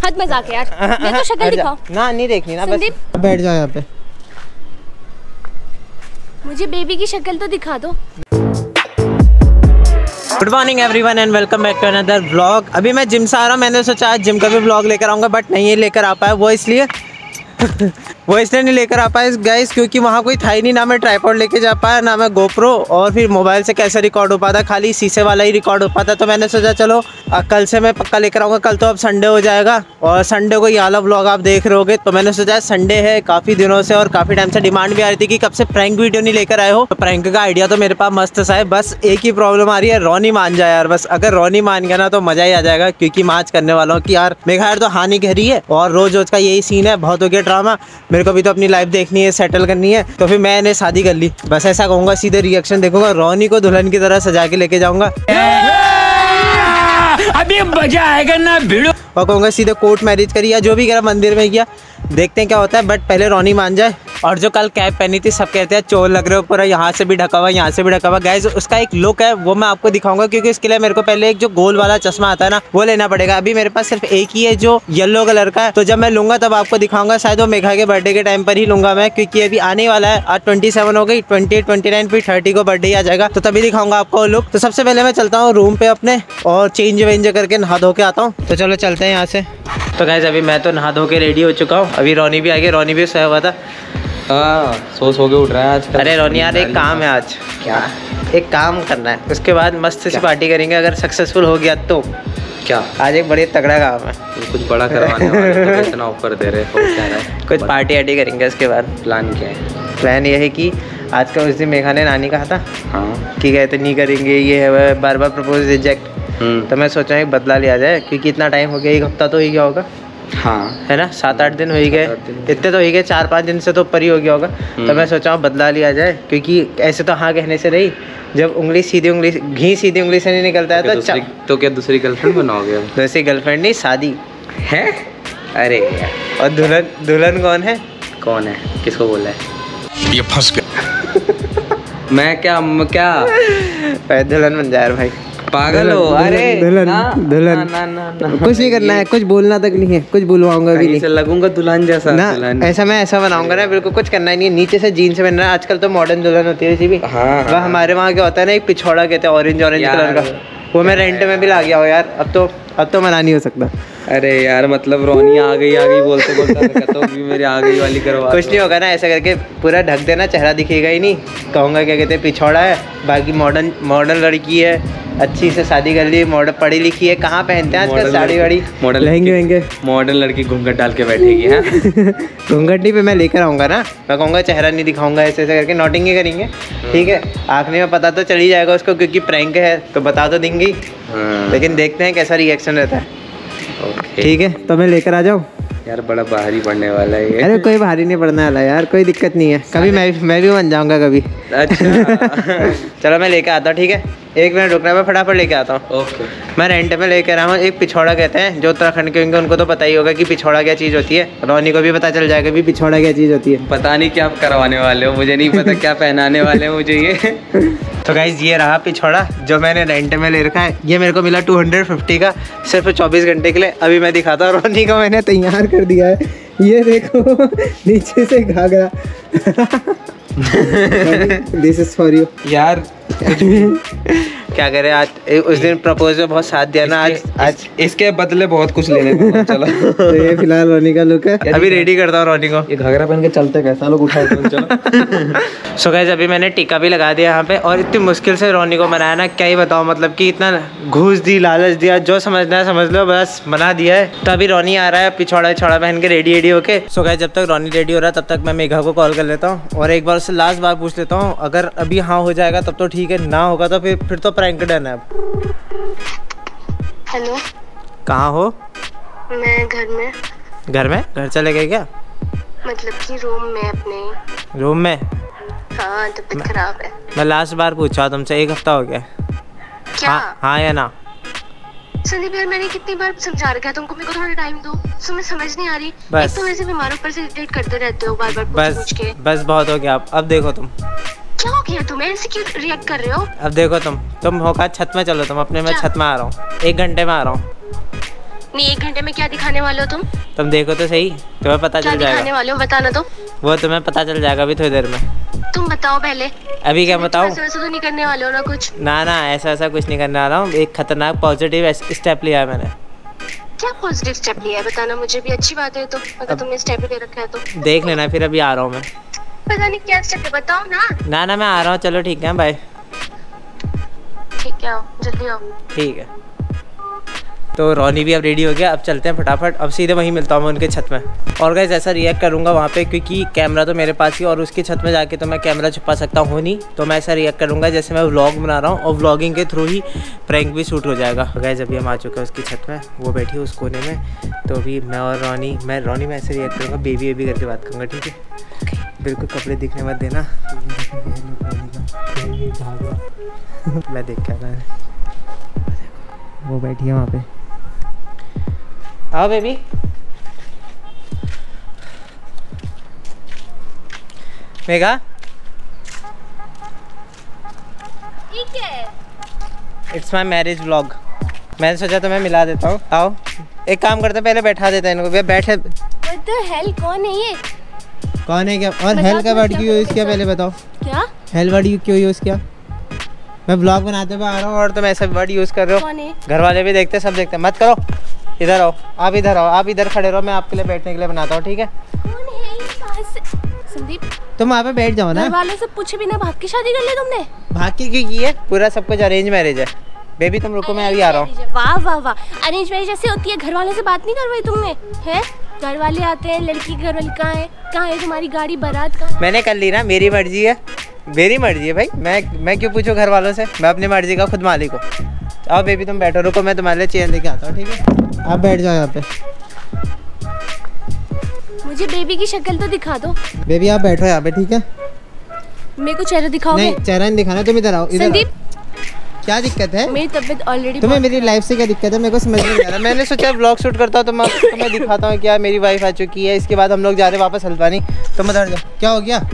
हद मजाक है यार, मैं तो शक्ल दिखाओ ना, नहीं देखनी ना, बस बैठ जाओ यहाँ पे। मुझे बेबी की शक्ल तो दिखा दो। Good morning everyone and welcome back to another vlog. अभी मैं जिम से आ रहा हूँ, मैंने सोचा आज जिम का भी व्लॉग लेकर आऊँगा, बट नहीं ये लेकर आ पाया। वो इसलिए नहीं लेकर आ पाए गाइस, क्योंकि वहाँ कोई था ही नहीं। ना मैं ट्राइपॉड लेके जा पाया, ना मैं गोप्रो, और फिर मोबाइल से कैसे रिकॉर्ड हो पाता, खाली शीशे वाला ही रिकॉर्ड हो पाता। तो मैंने सोचा चलो कल से मैं पक्का लेकर आऊँगा। कल तो अब संडे हो जाएगा और संडे को ये वाला व्लॉग आप देख रहे होगे। तो मैंने सोचा संडे है, काफ़ी दिनों से और काफ़ी टाइम से डिमांड भी आ रही थी कि कब से प्रैंक वीडियो नहीं लेकर आए हो। तो प्रैंक का आइडिया तो मेरे पास मस्त सा है, बस एक ही प्रॉब्लम आ रही है, रोनी मान जाए यार। बस अगर रोनी मान गया ना तो मज़ा ही आ जाएगा, क्योंकि मैं आज करने वाला हूँ कि यार मेघा यार तो हानि कह रही है और रोज रोज का यही सीन है, बहुत हो गया ड्रामा। मेरे को भी तो अपनी लाइफ देखनी है, सेटल करनी है। तो फिर मैंने शादी कर ली, बस ऐसा कहूँगा, सीधे रिएक्शन देखूंगा, रोनी को दुल्हन की तरह सजा के लेके जाऊंगा, अभी मजा आएगा ना भिड़ो, और कहूँगा सीधे कोर्ट मैरिज करी या जो भी करा मंदिर में किया, देखते हैं क्या होता है। बट पहले रोनी मान जाए। और जो कल कैप पहनी थी सब कहते हैं चोर लग रहे हो, पूरा यहाँ से भी ढका हुआ, यहाँ से भी ढका हुआ। गाइस उसका एक लुक है वो मैं आपको दिखाऊंगा, क्योंकि इसके लिए मेरे को पहले एक जो गोल वाला चश्मा आता है ना वो लेना पड़ेगा। अभी मेरे पास सिर्फ एक ही है जो येलो कलर का है, तो जब मैं लूंगा तब आपको दिखाऊंगा। शायद वो मेघा के बर्थडे के टाइम पर ही लूंगा मैं, क्योंकि अभी आने वाला है। आज 27 हो गई, 28, 29 फिर 30 को बर्थडे आ जाएगा, तो तभी दिखाऊंगा आपको लुक। तो सबसे पहले मैं चलता हूँ रूम पे अपने और चेंज वेंज करके नहा धो के आता हूँ। तो चलो चलते हैं यहाँ से। तो गाइस अभी मैं तो नहा धो के रेडी हो चुका हूँ। अभी रोनी भी आ गई, रोनी भी सोया हुआ था। हाँ सो के उठ रहा है आज। अरे रोनी यार एक काम है आज। क्या? एक काम करना है, उसके बाद मस्त सी पार्टी करेंगे अगर सक्सेसफुल हो गया तो। क्या? आज एक बड़ी तगड़ा काम है, कुछ बड़ा करवाने वाले तो इतना ऑफर दे रहे हो, क्या है? कुछ पार्टी वार्टी करेंगे उसके बाद। प्लान क्या है? प्लान ये है कि आज का उस दिन मेघा ने नानी कहा था हाँ कि कहते नहीं करेंगे, ये है बार बार प्रपोज रिजेक्ट। तो मैं सोचा एक बदला लिया जाए, क्योंकि इतना टाइम हो गया, एक हफ्ता तो ही गया होगा, हाँ है ना, 7-8 दिन हो ही गए, इतने तो ही गए, 4-5 दिन से तो ऊपर ही हो गया होगा। तो मैं सोचा बदला लिया जाए, क्योंकि ऐसे तो हाँ कहने से नहीं, जब उंगली सीधी उंगली घी सीधी उंगली से नहीं निकलता है तो क्या दूसरी गर्लफ्रेंड बनाओगे? दूसरी गर्लफ्रेंड नहीं, शादी है। अरे यार, और दुल्हन कौन है? कौन है? किसको बोला है? ये फंस गया। मैं क्या दुल्हन बन जाए भाई, पागल हो? अरे दुल्हन ना कुछ नहीं करना है, कुछ बोलना तक नहीं है, कुछ बुलवाऊंगा भी नहीं, लगूंगा दुल्हन जैसा ना। दुल्हन ऐसा मैं ऐसा बनाऊंगा ना, बिल्कुल कुछ करना ही नहीं है। नीचे से जीन्स पहनना है, आजकल तो मॉडर्न दुल्हन होती है भी। हाँ वह हमारे वहाँ क्या होता है ना, एक पिछौड़ा कहते हैं ऑरेंज कलर का, वो मैं रेंट में भी ला गया हो यार। अब तो मना नहीं हो सकता। अरे यार मतलब रोनी आ गई बोलते कहता हूँ भी मेरी आ गई वाली करवा। कुछ नहीं होगा ना, ऐसा करके पूरा ढक देना, चेहरा दिखेगा ही नहीं। कहूँगा क्या कहते हैं पिछौड़ा है, बाकी मॉडर्न लड़की है, अच्छी से शादी कर ली, मॉडल पढ़ी लिखी है। कहाँ पहनते हैं आजकल साड़ी वाड़ी, मॉडल लहंगे मॉडल लड़की घूंघट डाल के बैठेगी है। घूंघट नहीं पे मैं लेकर आऊँगा ना, मैं कहूँगा चेहरा नहीं दिखाऊंगा, ऐसे करके नोटिंग ही करेंगे। ठीक है, आखिरी में पता तो चल ही जाएगा उसको, क्योंकि प्रैंक है तो बता तो देंगे, लेकिन देखते हैं कैसा रिएक्शन रहता है। ठीक है, तो मैं लेकर आ जाऊँ यार? बड़ा भारी पड़ने वाला है ये। अरे कोई भारी नहीं पड़ने वाला यार, कोई दिक्कत नहीं है। कभी मैं भी बन जाऊंगा कभी। अच्छा चलो मैं लेकर आता हूँ। ठीक है, 1 मिनट रुकना, मैं फटाफट लेके आता हूँ। ओके। मैं रेंट में लेकर आया हूँ, एक पिछौड़ा कहते हैं, जो उत्तराखंड के होंगे उनको तो पता ही होगा कि पिछौड़ा क्या चीज़ होती है। रोनी को भी पता चल जाएगा भी पिछौड़ा क्या चीज़ होती है। पता नहीं क्या करवाने वाले हो, मुझे नहीं पता क्या पहनाने वाले हो मुझे ये। तो गाइस ये रहा पिछौड़ा जो मैंने रेंट में ले रखा है। ये मेरे को मिला 250 का, सिर्फ 24 घंटे के लिए। अभी मैं दिखाता हूँ, रोनी को मैंने तैयार कर दिया है। ये देखो नीचे से घाघरा। दिस इज फॉर यू यार। क्या करें, आज उस दिन प्रपोज में बहुत साथ दिया ना, आज इसके बदले बहुत कुछ लेने को। चलो तो ये फिलहाल रोनी का लुक है। अभी रेडी करता हूँ रोनी को। ये घाघरा पहन के चलते कैसा लोग उठाए चलो। सो गाइस अभी मैंने टीका भी लगा दिया यहाँ पे, और इतनी मुश्किल से रोनी को मनाया ना, क्या ही बताओ, मतलब कि इतना घूस दी, लालच दिया, जो समझना है समझ लो, बस मना दिया है। तो अभी रोनी आ रहा है पिछौड़ा पहन के रेडी होके। सो गाइस जब तक रोनी रेडी हो रहा है तब तक मैं मेघा को कॉल कर लेता हूँ और एक बार उससे लास्ट बार पूछ लेता हूँ। अगर अभी हाँ हो जाएगा तब तो ठीक है, ना होगा तो फिर तो प्रैंक डन है। हेलो, कहाँ हो? मैं घर में। घर चले गए क्या? मतलब कि रूम में, अपने रूम में? हाँ, तबीयत खराब है। मैं लास्ट बार पूछा तुमसे, 1 हफ्ता हो गया। क्या? हाँ या ना? संदीप यार मैंने कितनी बार समझा रखा है तुमको, मेरे को थोड़ा टाइम दो। तुम्हें समझ नहीं आ रही? बस एक तो वैसे बीमार, ऊपर से इरिटेट करते रहते हो बार बार पूछ के। बस बहुत हो गया। अब देखो तुम क्या हो गया तुम्हें, ऐसे क्यों रिएक्ट कर रहे हो? अब देखो तुम होगा छत में, चलो तुम अपने, मैं छत में आ रहा हूँ, 1 घंटे में आ रहा हूँ। नहीं 1 घंटे में क्या दिखाने वाले हो तुम देखो तो सही, तुम्हें पता क्या चल जाएगा। दिखाने वाले हो बताना तो। वो तुम्हें पता चल जाएगा अभी थोड़ी देर में। तुम बताओ पहले। अभी क्या बताऊं? ऐसा वैसा तो नहीं करने वाले हो ना कुछ? ना ऐसा कुछ नहीं करने वाला हूँ। एक खतरनाक पॉजिटिव स्टेप लिया है मैंने। क्या पॉजिटिव स्टेप लिया है बताना मुझे भी, अच्छी बात है तो, अगर तुमने स्टेप ले रखा है तो। देख लेना फिर, अभी आ रहा हूँ मैं। पता नहीं क्या स्टेप है, बताओ ना। ना मैं आ रहा हूँ, चलो ठीक है, बाय। ठीक है, आओ जल्दी आओ। ठीक है, तो रोनी भी अब रेडी हो गया, अब चलते हैं फटाफट। अब सीधे वहीं मिलता हूँ मैं उनके छत में। और गाइस ऐसा रिएक्ट करूँगा वहाँ पे, क्योंकि कैमरा तो मेरे पास ही, और उसकी छत में जाके तो मैं कैमरा छुपा सकता हूँ नहीं। तो मैं ऐसा रिएक्ट करूँगा जैसे मैं व्लॉग बना रहा हूँ, और व्लॉगिंग के थ्रू ही प्रैंक भी शूट हो जाएगा। गाइस अभी हम आ चुके हैं उसकी छत में, वो बैठी है उस कोने में। तो अभी मैं और रोनी में ऐसे रिएक्ट करूँगा, बेबी करके बात करूँगा, ठीक है? बिल्कुल कपड़े दिखने मत देना। मैं देख क्या मैं, वो बैठी है वहाँ पे। आओ बेबी। मेघा, ठीक है। It's my marriage vlog. मैंने सोचा तो मैं मिला देता हूँ। आओ, एक काम करते हैं, पहले बैठा देते हैं इनको। भैया बैठे। What the hell, कौन है ये? कौन है क्या? और हेल का वर्ड क्यों यूज़ किया पहले बताओ? क्या हेल वर्ड क्यों यूज़ किया? मैं ब्लॉग बनाते हुए आ रहा हूँ और तुम ऐसा वर्ड यूज़ कर रहे हो। कौन है? घर वाले भी देखते, सब देखते। मत करो, इधर आओ। आप इधर आओ, आप इधर खड़े रहो, मैं आपके लिए बैठने के लिए बनाता हूँ, ठीक है? कौन है ये? कहाँ से? संदीप, तुम वहाँ पे बैठ जाओ ना। घर वालों से पूछे बिना भाग की शादी कर ली तुमने? भाग के क्यों की है? पूरा सब कुछ अरेंज मैरिज है। बेबी तुम रुको, मैं अभी आ रहा हूँ। वाह वाह वाह, अरेंज मैरिज जैसे होती है। घर वालों से बात नहीं करवाई तुमने? हैं? घर वाले आते हैं, लड़की घर वाले कहाँ है तुम्हारी गाड़ी, बारात कहाँ है? मैंने कर ली ना, मेरी मर्जी है, मेरी मर्जी है भाई। मैं क्यों पूछूं घर वालों से? मैं अपनी मर्जी का खुद मालिक हूँ। आओ बेबी तुम बैठो, रुको मैं तुम्हारे लिए चेयर लेके आता हूँ, ठीक है? आप बैठ जाओ यहाँ पे। मुझे बेबी की शक्ल तो दिखा दो। बेबी आप बैठो यहाँ पे, ठीक है? मेरे को चेहरा दिखाओगे? नहीं, चेहरा नहीं दिखाना, तुम इधर आओ। इधर संदीप, क्या दिक्कत है? मेरी तबीयत ऑलरेडी। तुम्हें मेरी लाइफ से क्या दिक्कत है? मेरे को समझ नहीं आ रहा। मैंने सोचा व्लॉग शूट करता हूँ तो मैं तुम्हें दिखाता हूँ क्या मेरी वाइफ आ चुकी है। इसके बाद हम लोग जा रहे वापस हल्द्वानी। तुम उधर जाओ। क्या हो गया?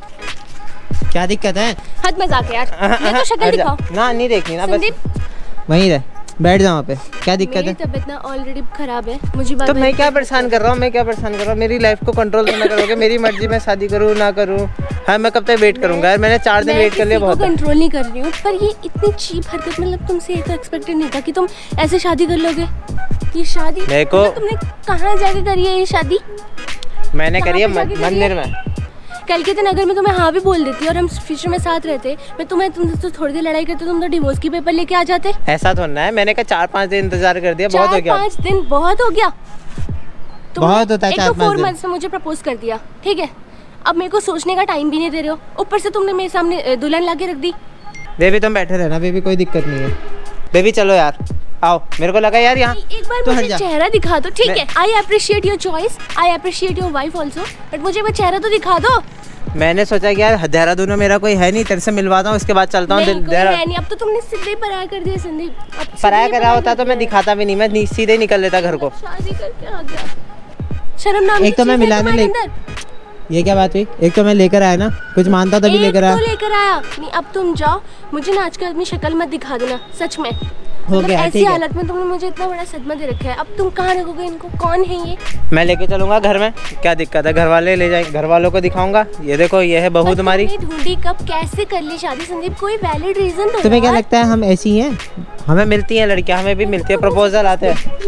क्या दिक्कत है? हद मजाक है यार, मेरे को शक्ल दिखाओ ना। नहीं देखनी ना, बस संदीप। वहीं रह, बैठ जाओ वहाँ पे। क्या दिक्कत मेरी है? तबीयत ना ऑलरेडी खराब है, मुझे बार तो मैं क्या परेशान कर रहा हूँ? मेरी लाइफ को कंट्रोल करना करोगे? मेरी मर्जी में शादी करूँ ना करूँ? हाँ, मैं कब तक वेट करूँगा यार? मैंने 4 दिन वेट कर लिया, बहुत कंट्रोल नहीं कर रही हूँ, पर ये इतनी चीप हरकत, मतलब तुमसे ये तो एक्सपेक्टेड नहीं था कि तुम ऐसे शादी कर लोगे। ये शादी मेरे को, तुमने कहाँ जाके करी है ये शादी? मैंने करी है मंदिर में। कल के दिन अगर मैं तुम्हें हाँ भी बोल देती और हम फ्यूचर में साथ रहते, मैं तुमसे तो थोड़ी देर लड़ाई करते, तुम तो डिवोर्स की पेपर लेके आ जाते। ऐसा थोड़ा है, मैंने कहा 4-5 दिन इंतजार कर दिया, बहुत हो गया। 4-5 दिन बहुत हो गया, बहुत होता है। 4 मंथ में मुझे प्रपोज कर दिया, ठीक है? अब मेरे को सोचने का टाइम भी नहीं दे रहे हो, ऊपर से तुमने मेरे सामने दुल्हन ला के रख दी। बेबी तुम बैठे रहना, बेबी कोई दिक्कत नहीं है। बेबी चलो यार, आओ। मेरे को लगा यार यहाँ एक बार तो मुझे चेहरा दिखा दो, ठीक है? I appreciate your choice, I appreciate your wife also, but मुझे वो चेहरा तो दिखा दो। मैंने सोचा कि यार देहरादून में मेरा कोई है नहीं, तेरे से मिलवाता हूँ, उसके बाद चलता हूँ। नहीं, अब तो तुमने सीधे पराया कर दिया संदीप। पराया करा होता तो मैं दिखाता भी नहीं, मैं सीधे निकल लेता घर को। शादी करके आ गया, शर्म नाम एक तो मैं मिलाने ले, ये क्या बात हुई? एक तो मैं लेकर आया ना, कुछ मानता तभी लेकर आया। लेकर आया नहीं, अब तुम जाओ, मुझे ना आज कल अपनी शक्ल मत दिखा देना, सच में। हो गया, ऐसी हालत में तुमने मुझे इतना बड़ा सदमा दे रखा है, अब तुम कहाँ रखोगे इनको? कौन है ये? मैं लेके चलूंगा घर में, क्या दिक्कत है? घर वाले ले जाएंगे, घर वालों को दिखाऊंगा, ये देखो ये है बहू तुम्हारी। ढूंढी कब, कैसे कर ली शादी संदीप? कोई वैलिड रीजन तो? तुम्हें क्या लगता है हम ऐसी हैं? हमें मिलती हैं लड़कियां, हमें भी मिलती है, प्रपोजल आते हैं।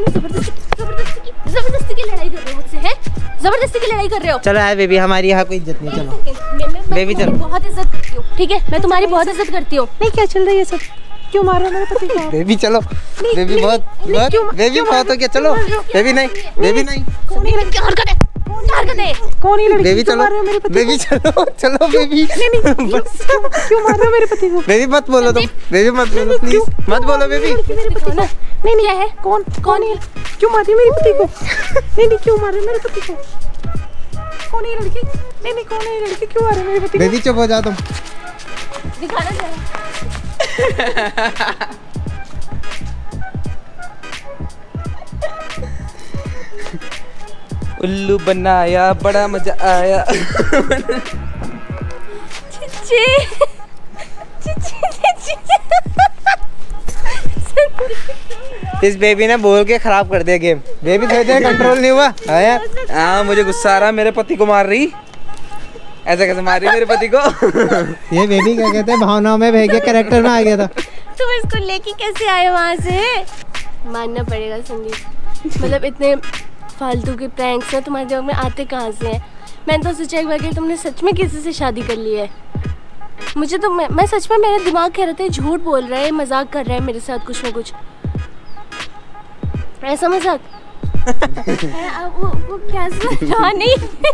जबरदस्ती की लड़ाई कर रहे हो मुझसे, हैं? जबरदस्ती की लड़ाई कर रहे हो। चलो यार बेबी, हमारी यहाँ कोई इज्जत नहीं। चलो बेबी चलो, बहुत इज्जत करती हूँ, ठीक है? मैं तुम्हारी बहुत इज्जत करती हूँ। नहीं, क्या चल रहा है ये सब? क्यों मार रहे हो मेरे पति को? बेबी चलो, बेबी बहुत बेबी बहुत हो गया, चलो बेबी नहीं, बेबी नहीं। कौन ये लड़की? हरकत है, हरकत है। कौन ये लड़की? बेबी चलो, बेबी चलो, चलो बेबी। बस क्यों मार रहे हो मेरे पति को? बेबी मत बोलो तुम, बेबी मत बोलो प्लीज, मत बोलो बेबी। नहीं क्या है? कौन है? क्यों मार रही है मेरे पति को? नहीं क्यों मार रहे मेरे पति को? कौन है ये लड़की? नहीं कौन है ये लड़की? क्यों मार रहे मेरे पति को? बेबी चुप हो जा तुम। दिखाना जरा। उल्लू बनाया, बड़ा मजा आया। चिच्ची चिच्ची चिच्ची इस बेबी ने बोल के खराब कर दिया गेम। बेबी थोड़ी देर कंट्रोल नहीं हुआ। हाँ यार, हाँ मुझे गुस्सा आ रहा, मेरे पति को मार रही, ऐसे कैसे मार रही मेरे पति को। ये बेबी क्या कहते हैं, भावनाओं में बह गया, कैरेक्टर में आ गया था। तुम इसको लेके कैसे आए वहाँ से? मानना पड़ेगा संदीप, मतलब इतने फालतू के प्रैंक्स ना तुम्हारे दिमाग में आते कहाँ से हैं? मैंने तो सोचा एक बार कि तुमने सच में किसी से शादी कर ली है। मुझे तो मैं सच में, मेरा दिमाग कह रहा था झूठ बोल रहा है, मजाक कर रहा है मेरे साथ कुछ ना कुछ। ऐसा मजाक वो कैसा नहीं।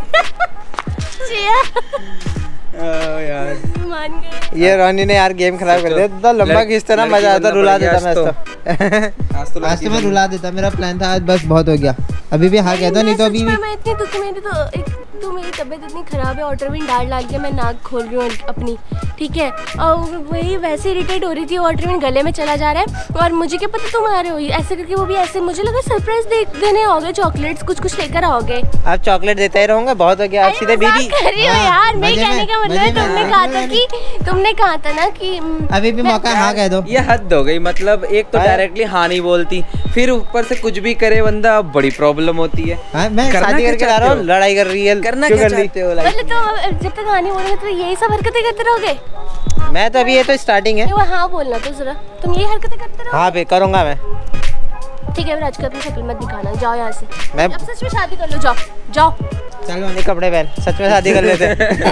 यार मान गए। ये रोनी ने यार गेम खराब कर दिया। तो लंबा खींचता ना, मजा आता, रुला देता मैं इसको। आज तो मैं रुला देता, मेरा प्लान था आज, बस बहुत हो गया। अभी भी हाँ कहता, नहीं तो अभी भी मैं इतनी तो मेरी तबीयत इतनी खराब है, ऑटरविन डाल के मैं नाक खोल रही हूँ अपनी, ठीक है, और वही वैसे इरिटेट हो रही थी, ऑटरविन गले में चला जा रहा है और मुझे क्या पता तुम आ रहे हो ऐसे करके। वो भी ऐसे, मुझे लगा सरप्राइज देने आओगे, चॉकलेट्स कुछ लेकर आओगे। आप चॉकलेट देते ही रहोगे, बहुत हो गया। आप सीधे बीबी यार, मेरे कहने का मतलब है तुमने कहा था ना कि अभी भी मौका हाँ कह दो। ये हद हो गई, मतलब एक तो डायरेक्टली हाँ नहीं बोलती, फिर ऊपर से कुछ भी करे बंदा, बड़ी प्रॉब्लम होती है। मैं शादी करके ला रहा हूँ, लड़ाई कर रही है, करना क्या चाहते हो? मतलब तो जब तक हाँ नहीं बोलोगे तो यही सब हरकतें करते रहोगे? मैं तो अभी, ये तो स्टार्टिंग है। वो हाँ बोलना तो जरा, तुम यही हरकतें करते रहोगे? हाँ भी करूँगा मैं। ठीक है, आज अपनी शक्ल मत दिखाना, जाओ यहाँ से। मैं अब सच में शादी कर लो, जाओ। चलो नहीं कपड़े पहन, सच में शादी कर लेते।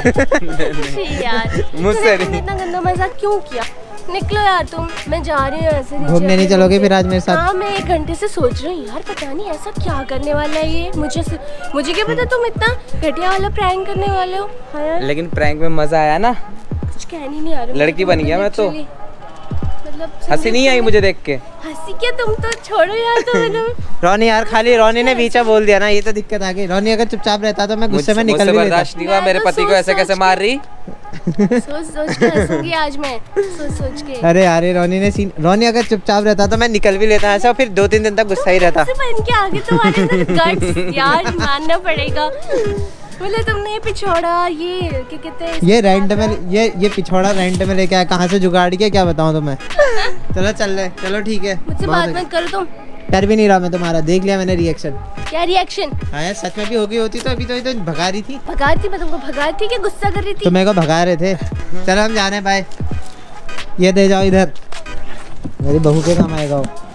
यार मुझसे इतना गंदा मजाक क्यों किया? निकलो यार तुम, मैं जा रही हूँ ऐसे। घूमने नहीं चलोगे फिर आज मेरे साथ? हाँ, मैं 1 घंटे से सोच रही हूँ यार, पता नहीं ऐसा क्या करने वाला है ये। मुझे क्या पता तुम इतना घटिया वाला प्रैंक करने वाले हो। हाँ यार, लेकिन प्रैंक में मजा आया ना, कुछ कहने नहीं आ रहा। लड़की बन गया मैं तो। मतलब हंसी नहीं आई मुझे देख के? हंसी क्या, तुम तो छोड़ो यार। तो रोनी यार, खाली रोनी ने बीचा बोल दिया ना, ये तो दिक्कत आ गई। रोनी अगर चुपचाप रहता तो मैं गुस्से में निकल भी लेता। बर्दाश्त नहीं हुआ, मेरे पति को ऐसे कैसे मार रही। सोच के हंसूंगी आज मैं, सोच के। अरे यार, रोनी अगर चुपचाप रहता तो मैं निकल भी लेता ऐसा, फिर 2-3 दिन तक गुस्सा ही रहता। बन के आगे तुम्हारे अंदर गट्स यार, मानना पड़ेगा। मतलब तुमने ये पिछोड़ा, ये क्या कहते हैं, ये रेंट में, ये पिछोड़ा रेंट में लेके आया, कहाँ से जुगाड़ के क्या बताऊँ तुम्हें। चलो ठीक है, मुझसे बात मत करो तुम। कर भी नहीं रहा मैं तुम्हारा, देख लिया मैंने रिएक्शन। क्या रिएक्शन? हाँ यार, सच में भी हो गई होती तो अभी तो भगा रही थी। मैं तुमको भगा रही थी कि गुस्सा कर रही थी? तो मेरे को भगा रहे थे। चलो हम जाने, बाय। ये दे जाओ इधर, मेरी बहू के काम आएगा वो।